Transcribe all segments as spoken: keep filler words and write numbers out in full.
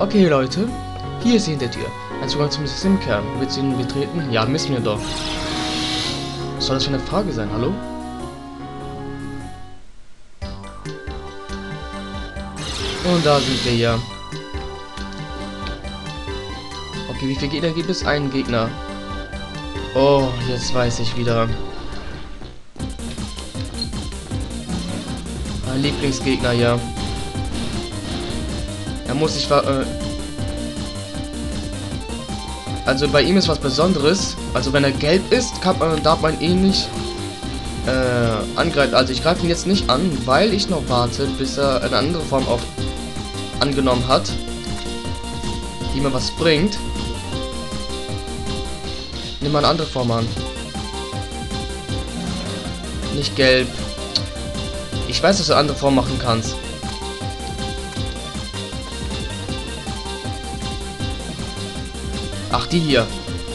Okay, Leute. Hier ist sie hinter dir. Ein Zugang zum Systemkern. Willst du ihn betreten? Ja, müssen wir doch. Was soll das für eine Frage sein? Hallo? Und da sind wir ja. Okay, wie viele Gegner gibt es? Einen Gegner. Oh, jetzt weiß ich wieder. Mein Lieblingsgegner, ja. Er muss sich ver... Äh also bei ihm ist was Besonderes. Also wenn er gelb ist, kann man, darf man ihn nicht äh, angreifen. Also ich greife ihn jetzt nicht an, weil ich noch warte, bis er eine andere Form auch angenommen hat, die mir was bringt. Nimm mal eine andere Form an. Nicht gelb. Ich weiß, dass du eine andere Form machen kannst. Ach, die hier.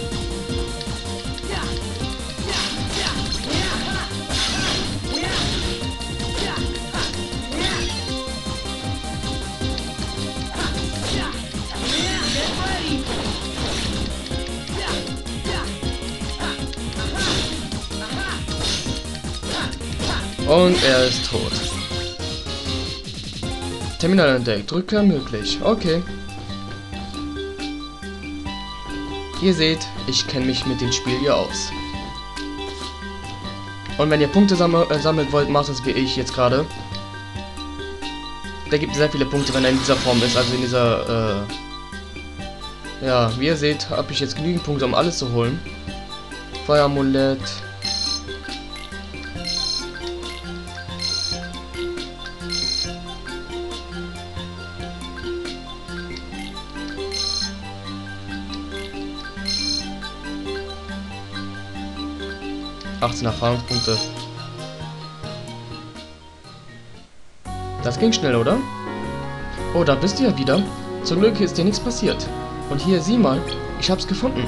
Und er ist tot. Terminal entdeckt. Rückkehr möglich. Okay. Ihr seht, ich kenne mich mit dem Spiel hier aus. Und wenn ihr Punkte sammel äh, sammeln wollt, macht es wie ich jetzt gerade. Der gibt sehr viele Punkte, wenn er in dieser Form ist, also in dieser, äh ja, wie ihr seht, habe ich jetzt genügend Punkte, um alles zu holen. Feueramulett. achtzehn Erfahrungspunkte. Das ging schnell, oder? Oh, da bist du ja wieder. Zum Glück ist dir nichts passiert. Und hier, sieh mal, ich hab's gefunden.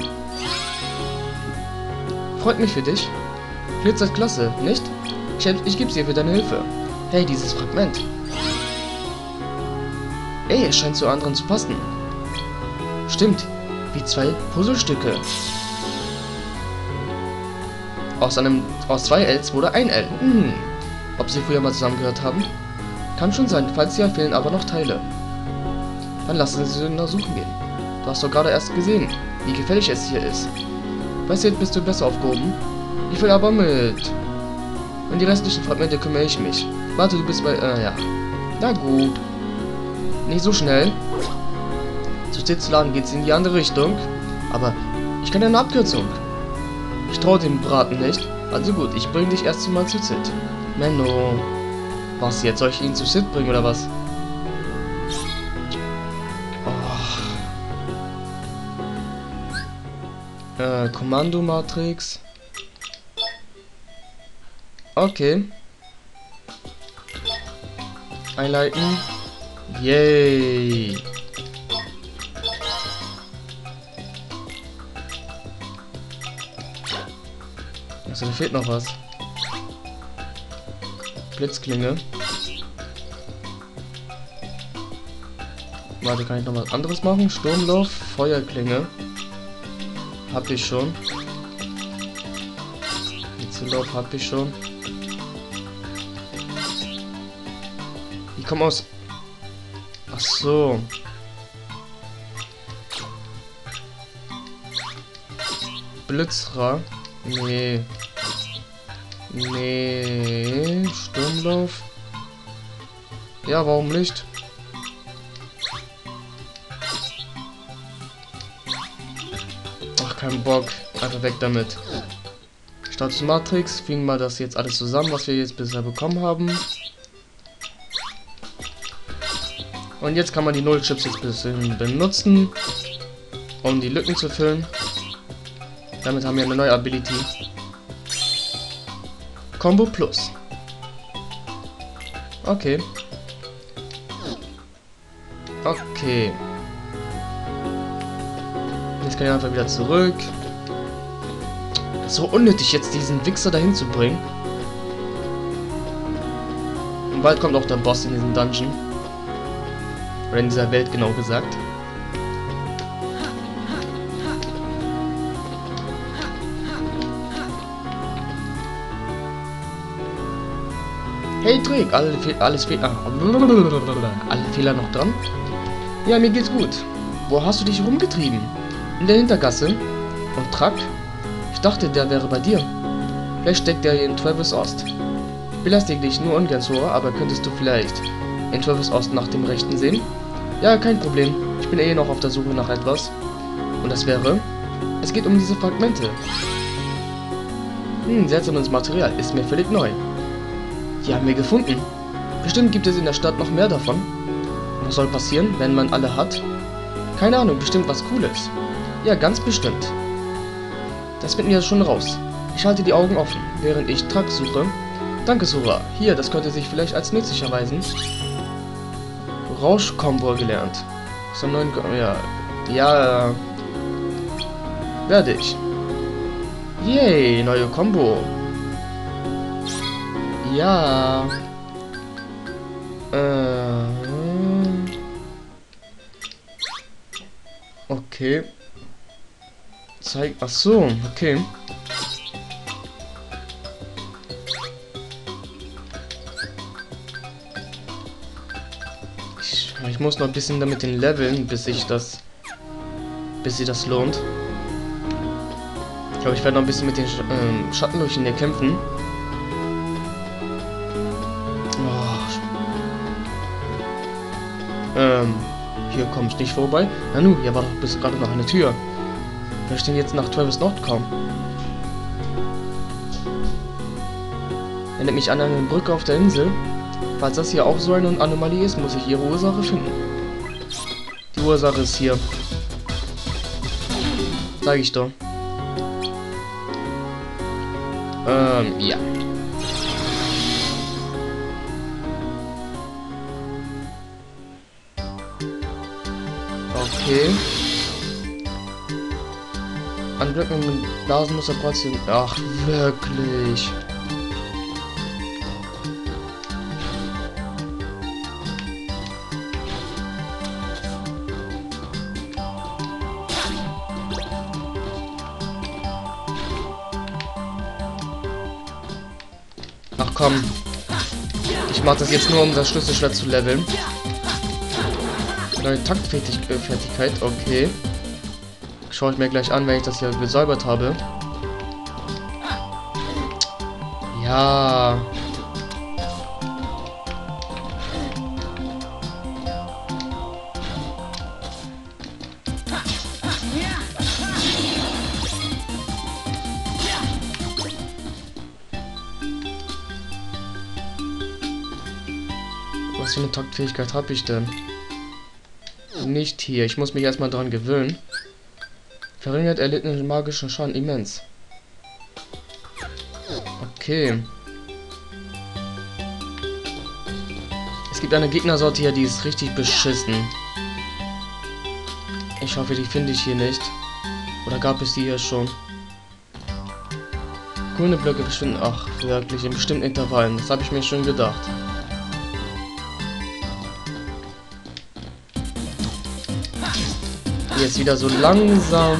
Freut mich für dich. Glitzert klasse, nicht? Ich, ich geb's dir für deine Hilfe. Hey, dieses Fragment. Ey, es scheint zu anderen zu passen. Stimmt, wie zwei Puzzlestücke. Aus einem, aus zwei Ls wurde ein L. Hm. Ob sie früher mal zusammengehört haben? Kann schon sein, falls ja, fehlen aber noch Teile. Dann lassen Sie nach suchen gehen. Du hast doch gerade erst gesehen, wie gefährlich es hier ist. Weißt du, jetzt bist du besser aufgehoben? Ich will aber mit. Um die restlichen Fragmente kümmere ich mich. Warte, du bist bei... Äh, ja. Na gut. Nicht so schnell. Zu Sitzladen geht's in die andere Richtung. Aber ich kann eine Abkürzung. Ich traue dem Braten nicht. Also gut, ich bringe dich erst mal zu Sid. Menno. Was jetzt? Soll ich ihn zu Sid bringen oder was? Oh. Äh, Kommando-Matrix. Okay. Einleiten. Yay. Also, da fehlt noch was. Blitzklinge. Warte, kann ich noch was anderes machen? Sturmlauf, Feuerklinge. Hab ich schon. Hitzellauf hab ich schon. Die kommen aus... Ach so. Blitzra. Nee. Nee. Sturmlauf. Ja, warum nicht? Ach, kein Bock. Einfach weg damit. Status Matrix. Fügen wir das jetzt alles zusammen, was wir jetzt bisher bekommen haben. Und jetzt kann man die Null-Chips jetzt ein bisschen benutzen, um die Lücken zu füllen. Damit haben wir eine neue Ability. Combo Plus. Okay. Okay. Jetzt kann ich einfach wieder zurück. So unnötig, jetzt diesen Wichser dahin zu bringen. Und bald kommt auch der Boss in diesem Dungeon. Oder in dieser Welt, genau gesagt. Hey Trick, alle Fe alles Fe ah, alle Fehler noch dran? Ja, mir geht's gut. Wo hast du dich rumgetrieben? In der Hintergasse? Und Track? Ich dachte, der wäre bei dir. Vielleicht steckt er in Travis Ost. Belästige dich nur ungern, Sora, aber könntest du vielleicht in Travis Ost nach dem Rechten sehen? Ja, kein Problem. Ich bin eh noch auf der Suche nach etwas. Und das wäre? Es geht um diese Fragmente. Hm, seltsames Material. Ist mir völlig neu. Die haben wir gefunden. Bestimmt gibt es in der Stadt noch mehr davon. Was soll passieren, wenn man alle hat? Keine Ahnung, bestimmt was Cooles. Ja, ganz bestimmt. Das finden wir schon raus. Ich halte die Augen offen, während ich Track suche. Danke, Sora. Hier, das könnte sich vielleicht als nützlich erweisen. Rausch-Kombo gelernt. So neuen... Ko ja... Ja... Äh, werde ich. Yay, neue Combo. Ja. Äh. Okay. Zeig. Ach so, okay. Ich, ich muss noch ein bisschen damit den leveln, bis ich das, bis sich das lohnt. Ich glaube, ich werde noch ein bisschen mit den Sch ähm, Schattenlöchern hier kämpfen. Ähm, hier komme ich nicht vorbei. Nanu, hier war doch bis gerade noch eine Tür. Wer steht jetzt nach Travis Nord kommen? Erinnert mich an eine Brücke auf der Insel. Falls das hier auch so eine Anomalie ist, muss ich ihre Ursache finden. Die Ursache ist hier. Sag ich doch. Ähm, ja. Okay. An Blöcken mit Blasen muss er trotzdem... Ach, wirklich. Ach komm. Ich mache das jetzt nur, um das Schlüsselschwert zu leveln. Neue Taktfertigkeit, okay. Schaue ich mir gleich an, wenn ich das hier gesäubert habe. Ja. Was für eine Taktfähigkeit habe ich denn? Nicht hier. Ich muss mich erstmal dran gewöhnen. Verringert erlittenen magischen Schaden immens. Okay. Es gibt eine Gegnersorte hier, die ist richtig beschissen. Ich hoffe, die finde ich hier nicht. Oder gab es die hier schon? Grüne Blöcke verschwinden. Ach, wirklich, in bestimmten Intervallen. Das habe ich mir schon gedacht. Jetzt wieder so langsam.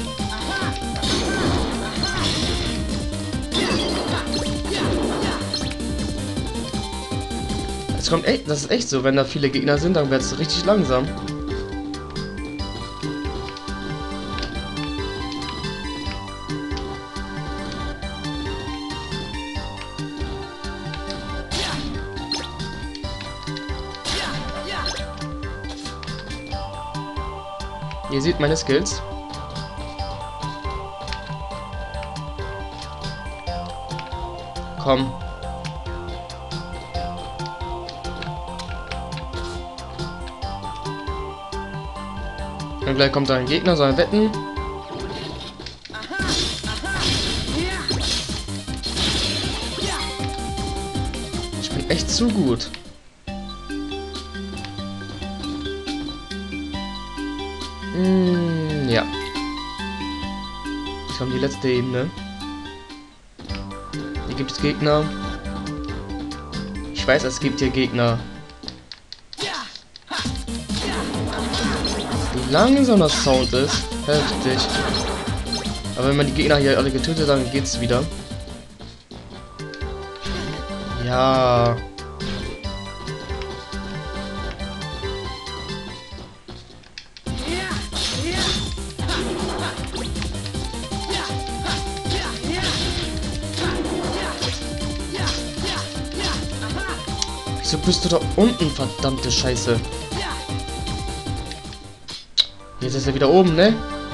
Es kommt echt, das ist echt so, wenn da viele Gegner sind, dann wird es richtig langsam. Ihr seht meine Skills. Komm. Und gleich kommt da ein Gegner, soll er wetten. Ich bin echt zu gut. Mm, ja. Ich habe die letzte Ebene. Hier gibt es Gegner. Ich weiß, es gibt hier Gegner. Wie langsam das Sound ist. Heftig. Aber wenn man die Gegner hier alle getötet hat, dann geht's wieder. Ja. Wieso bist du da unten, verdammte Scheiße? Jetzt ist er wieder oben, ne?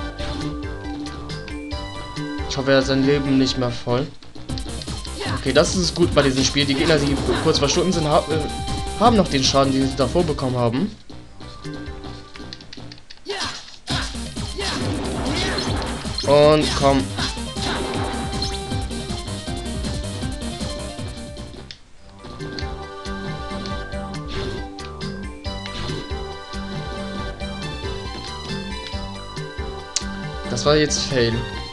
Ich hoffe, er hat sein Leben nicht mehr voll. Okay, das ist gut bei diesem Spiel. Die Gegner, die kurz verschwunden sind, ha äh, haben noch den Schaden, den sie davor bekommen haben. Und komm. Das war jetzt Fail.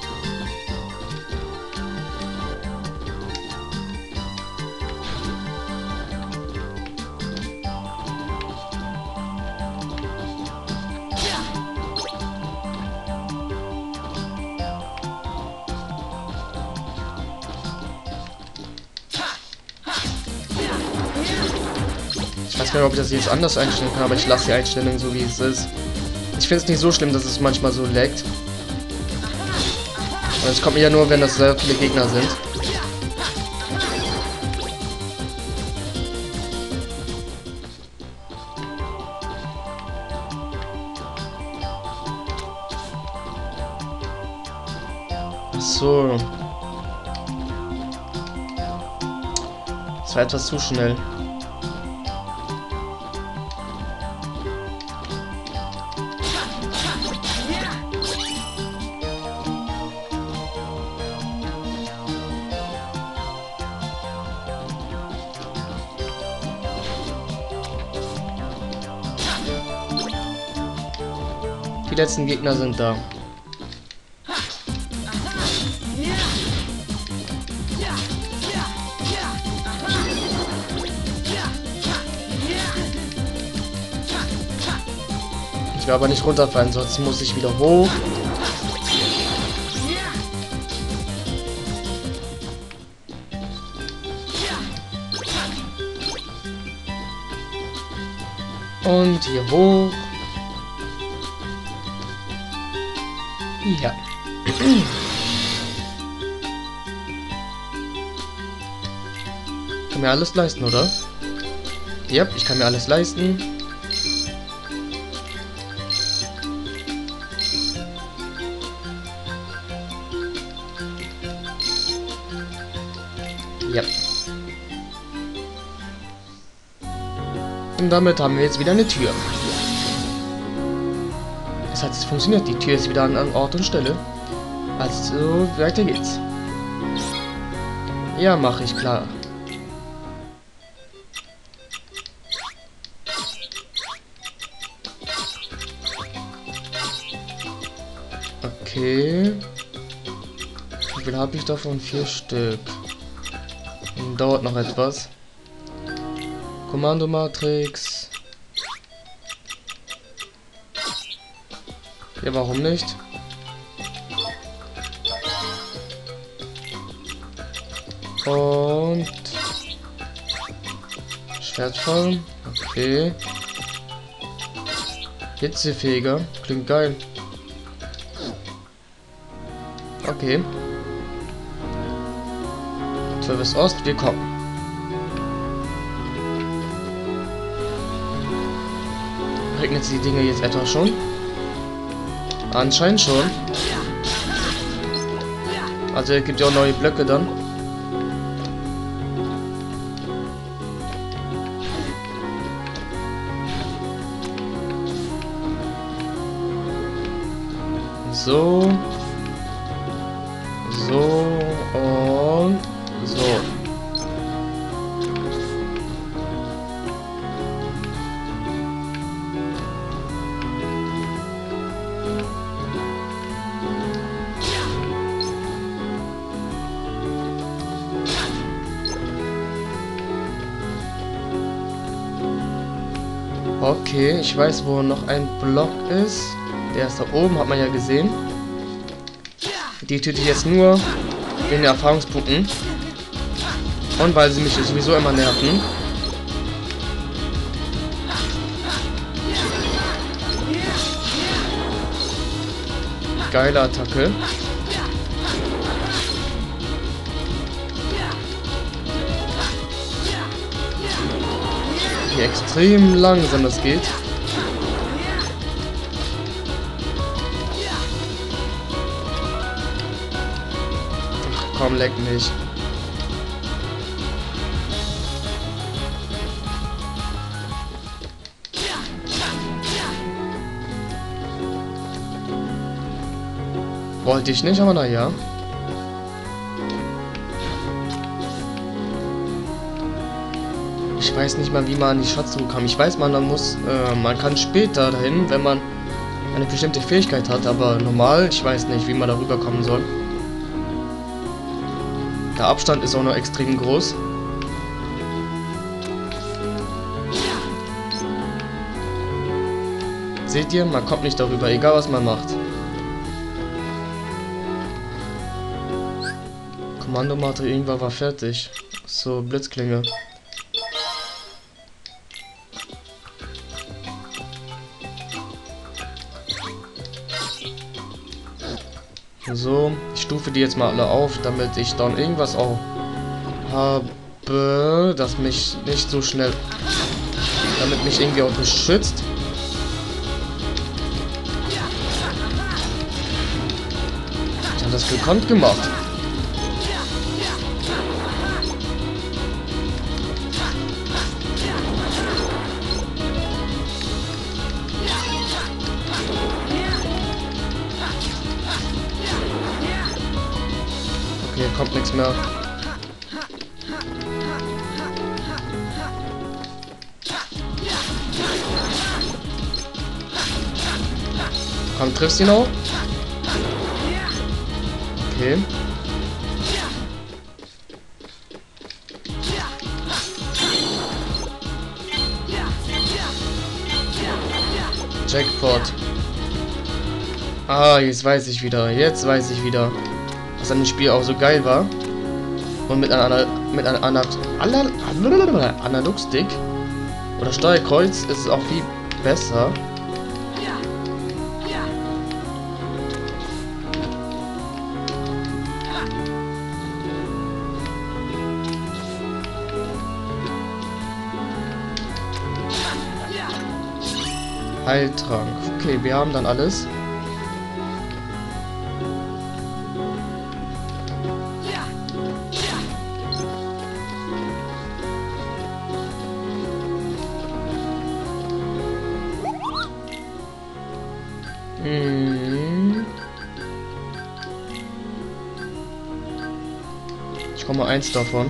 Ich weiß gar nicht, ob ich das jetzt anders einstellen kann, aber ich lasse die Einstellung so, wie es ist. Ich finde es nicht so schlimm, dass es manchmal so laggt. Und es kommt mir ja nur, wenn das sehr viele Gegner sind. Ach so. Das war etwas zu schnell. Die letzten Gegner sind da. Ich will aber nicht runterfallen, sonst muss ich wieder hoch. Und hier hoch. Ja. Ich kann mir alles leisten, oder? Ja, ich kann mir alles leisten. Ja. Und damit haben wir jetzt wieder eine Tür. Es hat jetzt funktioniert. Die Tür ist wieder an, an Ort und Stelle. Also, weiter geht's. Ja, mache ich, klar. Okay. Wie viel habe ich davon? Vier Stück. Dauert noch etwas. Kommando-Matrix. Ja, warum nicht? Und Schwertfall. Okay. Hitzefähiger. Klingt geil. Okay. Service Ost, wir kommen. Regnet die Dinge jetzt etwa schon? Anscheinend schon. Also es gibt ja auch neue Blöcke dann. So. So und so. Okay, ich weiß, wo noch ein Block ist. Der ist da oben, hat man ja gesehen. Die töte ich jetzt nur wegen den Erfahrungspunkten. Und weil sie mich sowieso immer nerven. Geile Attacke. wie extrem langsam das geht. Ach, komm, leck mich. Wollte ich nicht, aber naja. Ich weiß nicht mal, wie man an die Schatztruhe kam. Ich weiß, man, man muss, äh, man kann später dahin, wenn man eine bestimmte Fähigkeit hat, aber normal, ich weiß nicht, wie man darüber kommen soll. Der Abstand ist auch noch extrem groß. Seht ihr, man kommt nicht darüber, egal was man macht. Kommandomaterial irgendwann war fertig. So, Blitzklinge. So, ich stufe die jetzt mal alle auf, damit ich dann irgendwas auch habe, das mich nicht so schnell, damit mich irgendwie auch beschützt. Ich habe das gekonnt gemacht. Okay, kommt nichts mehr. Komm, triffst du ihn auch? Okay. Jackpot. Ah, jetzt weiß ich wieder. Jetzt weiß ich wieder, was an dem Spiel auch so geil war. Und mit einer mit einem Analogstick oder Steuerkreuz ist es auch viel besser. Heiltrank. Okay, wir haben dann alles. Hm. Ich komme eins davon.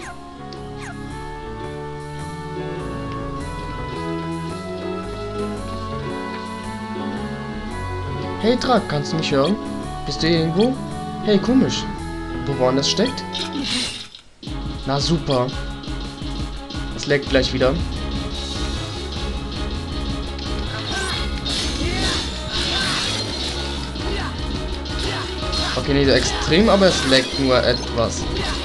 Hey Drak, kannst du mich hören? Bist du hier irgendwo? Hey, komisch. Wo woanders steckt? Na super. Es leckt gleich wieder. Okay, nicht so extrem, aber es leckt nur etwas.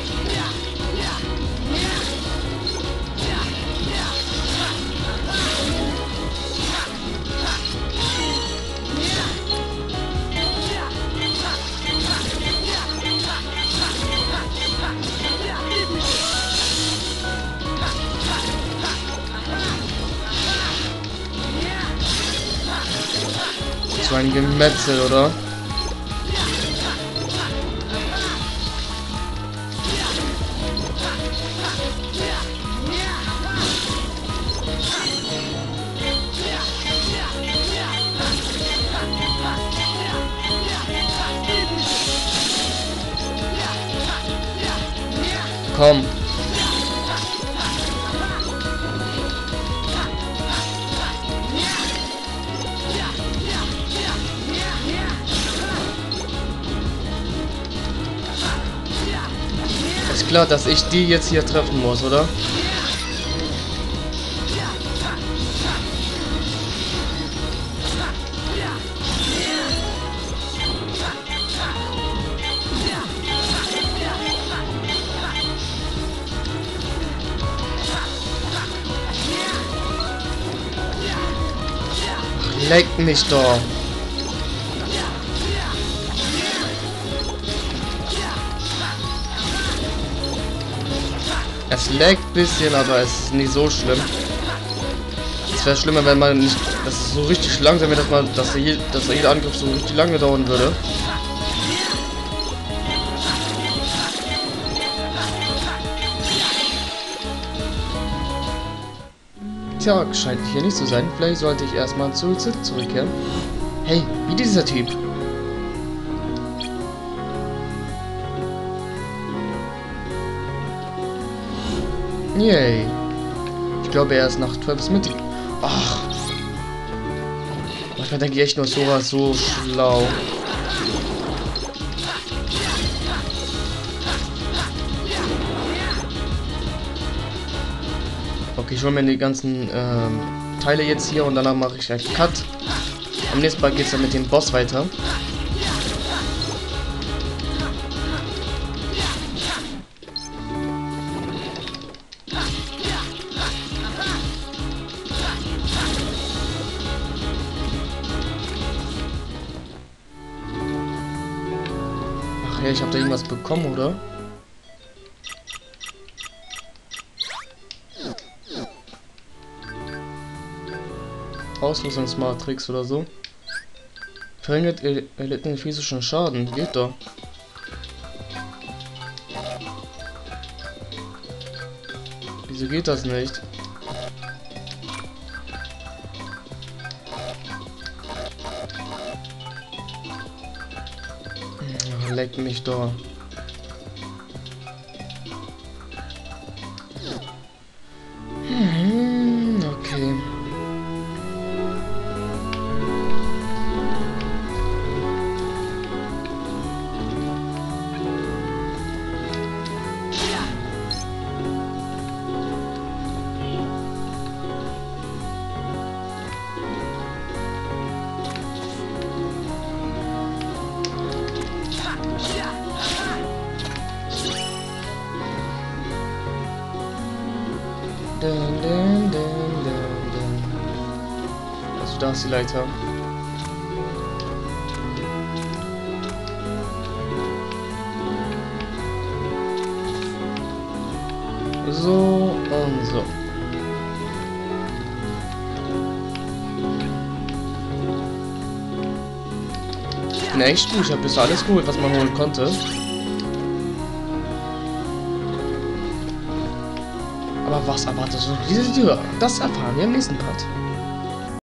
So ein Gemetzel, oder? Komm. Ist klar, dass ich die jetzt hier treffen muss, oder? Leck mich doch. Es leckt ein bisschen, aber es ist nicht so schlimm. Es wäre schlimmer, wenn man nicht, dass es so richtig langsam wäre, dass man, dass, je, dass jeder Angriff so richtig lange dauern würde. Tja, scheint hier nicht zu sein. Vielleicht sollte ich erstmal zu Sid zurückkehren. Hey, wie dieser Typ. Yay. Ich glaube, er ist nach Travis mit. Ach. Manchmal denke ich echt nur, Sora ist so schlau. Okay, ich hole mir die ganzen ähm, Teile jetzt hier und danach mache ich einen Cut. Am nächsten Mal geht es dann mit dem Boss weiter. Ach ja, ich habe da irgendwas bekommen, oder? Ausrüstungsmatrix oder so. Verringert erlittenen physischen Schaden. Geht doch. Wieso geht das nicht? Ach, leck mich doch. Hm, okay. Dun, dun, dun, dun, dun. Also da ist die Leiter. So und so. Ich bin echt gut, ich habe bis alles geholt, was man holen konnte. Aber was erwartet so diese Tür? Das erfahren wir im nächsten Part.